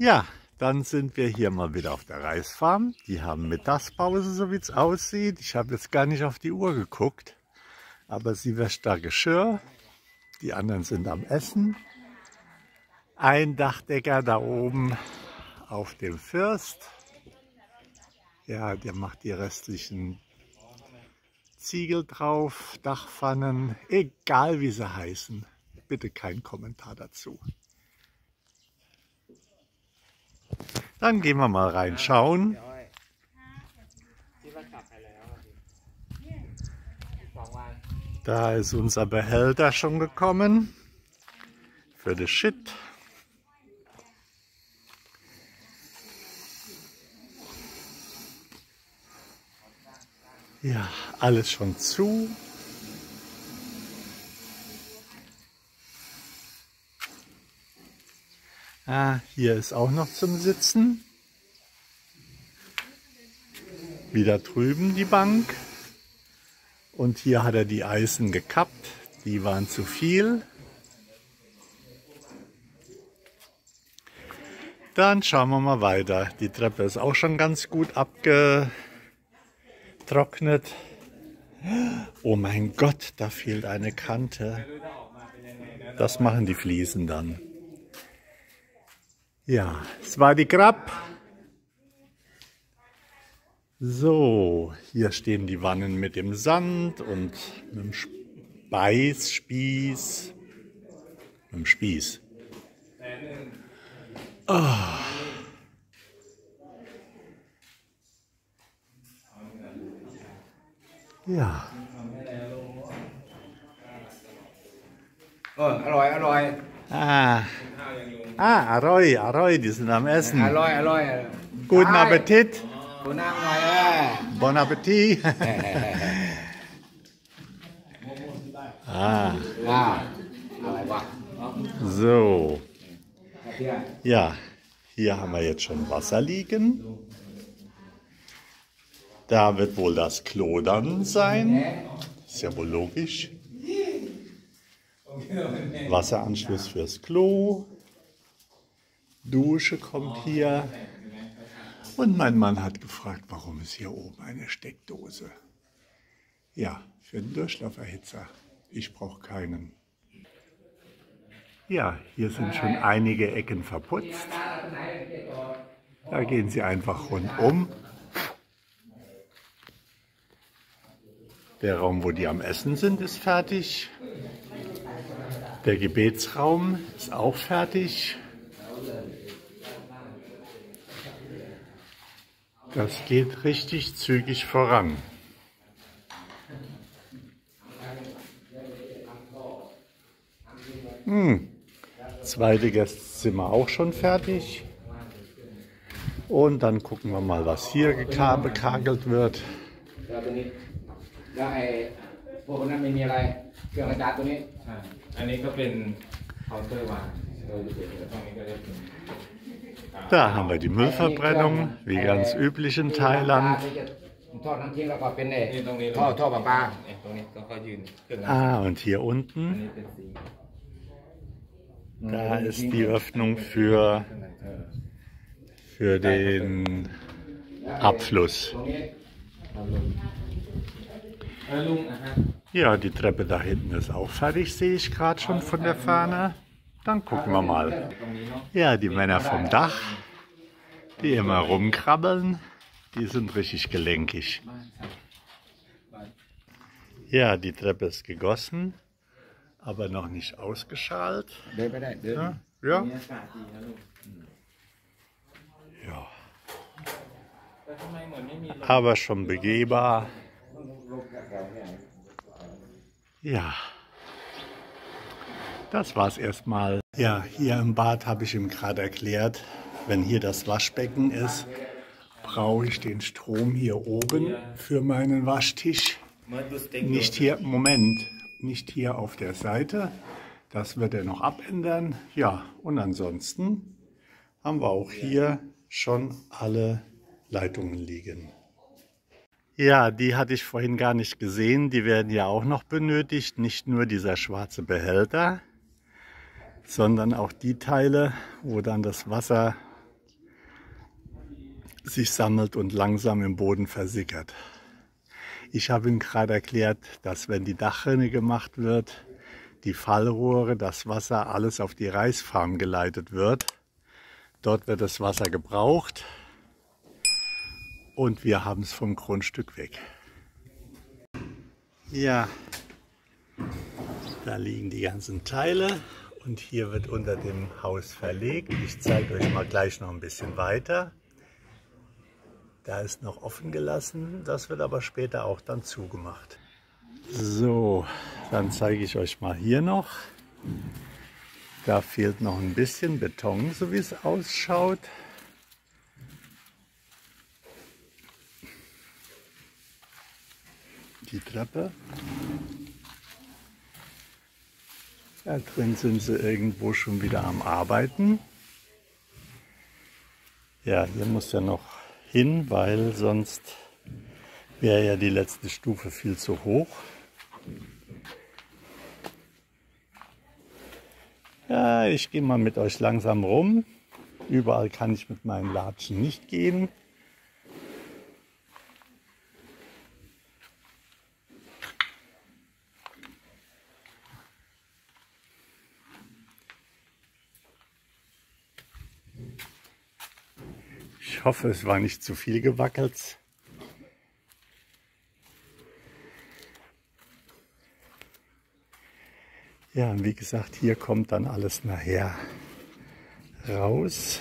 Ja, dann sind wir hier mal wieder auf der Reisfarm. Die haben Mittagspause, so wie es aussieht. Ich habe jetzt gar nicht auf die Uhr geguckt, aber sie wäscht da Geschirr. Die anderen sind am Essen. Ein Dachdecker da oben auf dem First. Ja, der macht die restlichen Ziegel drauf, Dachpfannen, egal wie sie heißen. Bitte kein Kommentar dazu. Dann gehen wir mal reinschauen. Da ist unser Behälter schon gekommen für das Shit. Ja, alles schon zu. Ah, hier ist auch noch zum Sitzen. Wieder drüben die Bank. Und hier hat er die Eisen gekappt. Die waren zu viel. Dann schauen wir mal weiter. Die Treppe ist auch schon ganz gut abgetrocknet. Oh mein Gott, da fehlt eine Kante. Das machen die Fliesen dann. Ja, es war die Grab. So, hier stehen die Wannen mit dem Sand und mit dem Spieß. Mit dem Spieß. Oh. Ja. Oh, Arroy. Arroy, die sind am Essen. Arroy. Guten Appetit. Bon Appetit. So. Ja, hier haben wir jetzt schon Wasser liegen. Da wird wohl das Klo dann sein. Ist ja wohl logisch. Wasseranschluss fürs Klo. Dusche kommt hier. Und mein Mann hat gefragt, warum ist hier oben eine Steckdose? Ja, für den Durchlauferhitzer. Ich brauche keinen. Ja, hier sind schon einige Ecken verputzt. Da gehen sie einfach rundum. Der Raum, wo die am Essen sind, ist fertig. Der Gebetsraum ist auch fertig. Das geht richtig zügig voran. Zweite Gästezimmer auch schon fertig. Und dann gucken wir mal, was hier bekagelt wird. Da haben wir die Müllverbrennung, wie ganz üblich in Thailand. Und hier unten, da ist die Öffnung für den Abfluss. Ja, die Treppe da hinten ist auch fertig, sehe ich gerade schon von der Ferne. Dann gucken wir mal. Ja, die Männer vom Dach, die immer rumkrabbeln, die sind richtig gelenkig. Ja, die Treppe ist gegossen, aber noch nicht ausgeschalt. Ja. Ja. Aber schon begehbar. Ja. Das war's erstmal. Ja, hier im Bad habe ich ihm gerade erklärt, wenn hier das Waschbecken ist, brauche ich den Strom hier oben für meinen Waschtisch. Nicht hier, Moment, nicht hier auf der Seite. Das wird er noch abändern. Ja, und ansonsten haben wir auch hier schon alle Leitungen liegen. Ja, die hatte ich vorhin gar nicht gesehen. Die werden ja auch noch benötigt. Nicht nur dieser schwarze Behälter, sondern auch die Teile, wo dann das Wasser sich sammelt und langsam im Boden versickert. Ich habe ihm gerade erklärt, dass wenn die Dachrinne gemacht wird, die Fallrohre, das Wasser, alles auf die Reisfarm geleitet wird. Dort wird das Wasser gebraucht und wir haben es vom Grundstück weg. Ja, da liegen die ganzen Teile und hier wird unter dem Haus verlegt. Ich zeige euch mal gleich noch ein bisschen weiter. Da ist noch offen gelassen, das wird aber später auch dann zugemacht. So, dann zeige ich euch mal hier noch. Da fehlt noch ein bisschen Beton, so wie es ausschaut. Die Treppe. Da drin sind sie irgendwo schon wieder am Arbeiten. Ja, hier muss ja noch hin, weil sonst wäre ja die letzte Stufe viel zu hoch. Ja, ich gehe mal mit euch langsam rum. Überall kann ich mit meinen Latschen nicht gehen. Ich hoffe, es war nicht zu viel gewackelt. Ja, und wie gesagt, hier kommt dann alles nachher raus.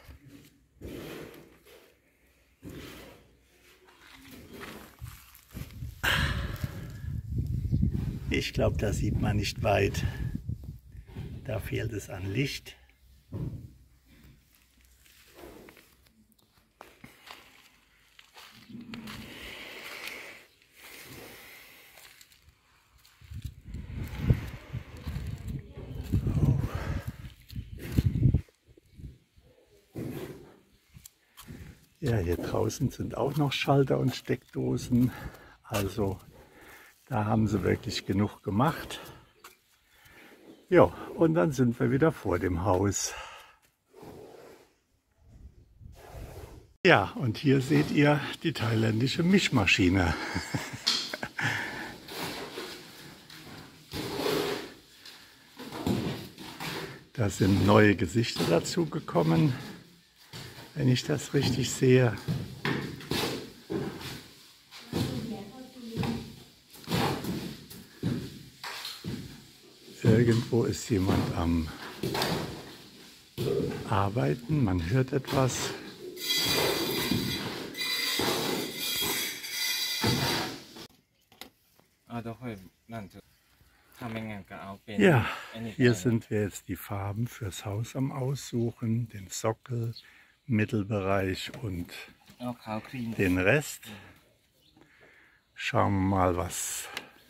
Ich glaube, da sieht man nicht weit. Da fehlt es an Licht. Ja, hier draußen sind auch noch Schalter und Steckdosen. Also da haben sie wirklich genug gemacht. Ja, und dann sind wir wieder vor dem Haus. Ja, und hier seht ihr die thailändische Mischmaschine. Da sind neue Gesichter dazu gekommen, wenn ich das richtig sehe. Irgendwo ist jemand am Arbeiten, man hört etwas. Ja, hier sind wir jetzt die Farben fürs Haus am Aussuchen, den Sockel, Mittelbereich und den Rest. Schauen wir mal, was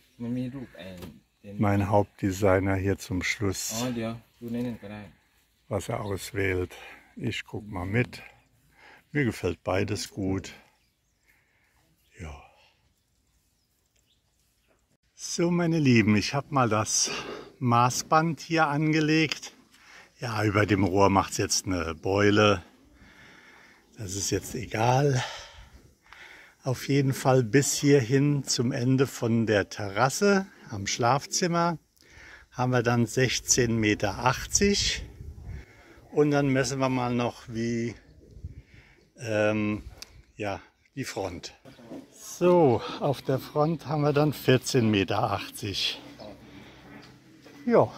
mein Hauptdesigner hier zum Schluss, was er auswählt. Ich gucke mal mit. Mir gefällt beides gut. Ja. So, meine Lieben, ich habe mal das Maßband hier angelegt. Ja, über dem Rohr macht es jetzt eine Beule. Das ist jetzt egal. Auf jeden Fall bis hierhin zum Ende von der Terrasse am Schlafzimmer haben wir dann 16,80 Meter. Und dann messen wir mal noch wie ja, die Front. So, auf der Front haben wir dann 14,80 Meter. Ja,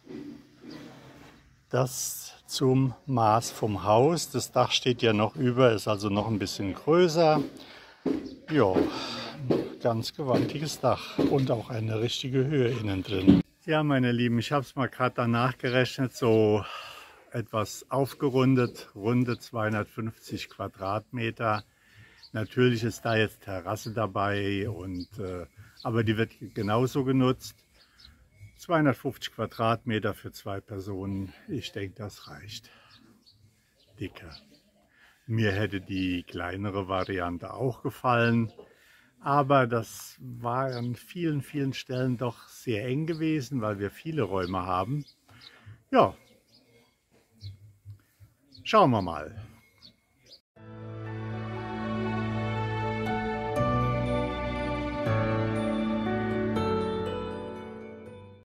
das zum Maß vom Haus. Das Dach steht ja noch über, ist also noch ein bisschen größer. Ja, ganz gewaltiges Dach und auch eine richtige Höhe innen drin. Ja, meine Lieben, ich habe es mal gerade danach gerechnet, so etwas aufgerundet, runde 250 Quadratmeter. Natürlich ist da jetzt Terrasse dabei, aber die wird genauso genutzt. 250 Quadratmeter für 2 Personen, ich denke, das reicht. Dicker. Mir hätte die kleinere Variante auch gefallen, aber das war an vielen, vielen Stellen doch sehr eng gewesen, weil wir viele Räume haben. Ja, schauen wir mal.